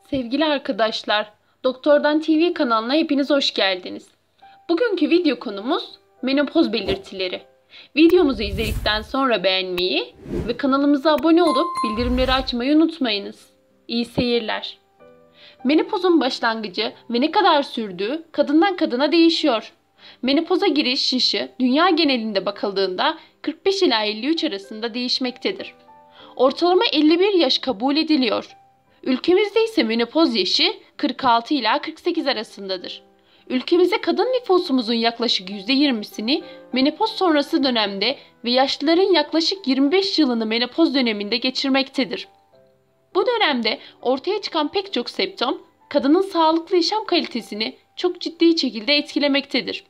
Sevgili arkadaşlar, Doktordan TV kanalına hepiniz hoş geldiniz. Bugünkü video konumuz menopoz belirtileri. Videomuzu izledikten sonra beğenmeyi ve kanalımıza abone olup bildirimleri açmayı unutmayınız. İyi seyirler. Menopozun başlangıcı ve ne kadar sürdüğü kadından kadına değişiyor. Menopoza giriş yaşı dünya genelinde bakıldığında 45 ila 53 arasında değişmektedir. Ortalama 51 yaş kabul ediliyor. Ülkemizde ise menopoz yaşı 46 ila 48 arasındadır. Ülkemizde kadın nüfusumuzun yaklaşık %20'sini menopoz sonrası dönemde ve yaşlıların yaklaşık 25 yılını menopoz döneminde geçirmektedir. Bu dönemde ortaya çıkan pek çok semptom, kadının sağlıklı yaşam kalitesini çok ciddi şekilde etkilemektedir.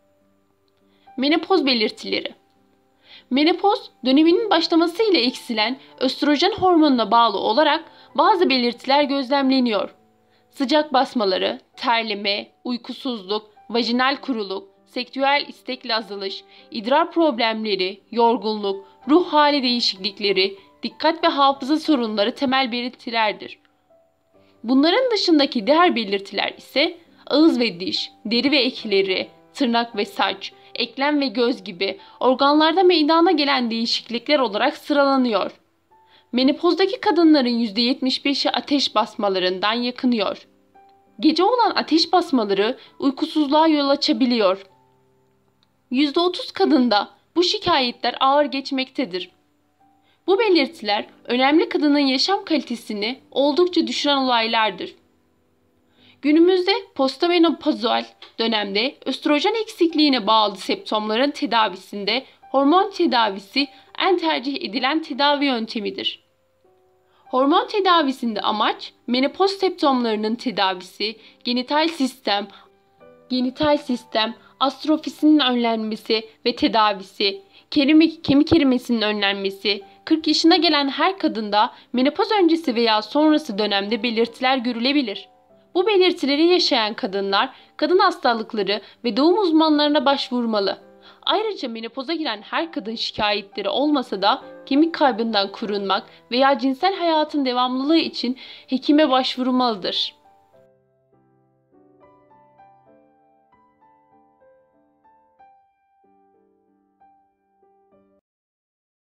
Menopoz belirtileri. Menopoz döneminin başlaması ile eksilen östrojen hormonuna bağlı olarak bazı belirtiler gözlemleniyor. Sıcak basmaları, terleme, uykusuzluk, vajinal kuruluk, sektüel istekli azalış, idrar problemleri, yorgunluk, ruh hali değişiklikleri, dikkat ve hafıza sorunları temel belirtilerdir. Bunların dışındaki diğer belirtiler ise ağız ve diş, deri ve ekleri, tırnak ve saç, eklem ve göz gibi organlarda meydana gelen değişiklikler olarak sıralanıyor. Menopozdaki kadınların %75'i ateş basmalarından yakınıyor. Gece olan ateş basmaları uykusuzluğa yol açabiliyor. %30 kadında bu şikayetler ağır geçmektedir. Bu belirtiler önemli kadının yaşam kalitesini oldukça düşüren olaylardır. Günümüzde postmenopozal dönemde östrojen eksikliğine bağlı semptomların tedavisinde hormon tedavisi en tercih edilen tedavi yöntemidir. Hormon tedavisinde amaç menopoz semptomlarının tedavisi, genital sistem atrofisinin önlenmesi ve tedavisi, kemik erimesinin önlenmesi, 40 yaşına gelen her kadında menopoz öncesi veya sonrası dönemde belirtiler görülebilir. Bu belirtileri yaşayan kadınlar, kadın hastalıkları ve doğum uzmanlarına başvurmalı. Ayrıca menopoza giren her kadın şikayetleri olmasa da kemik kaybından korunmak veya cinsel hayatın devamlılığı için hekime başvurmalıdır.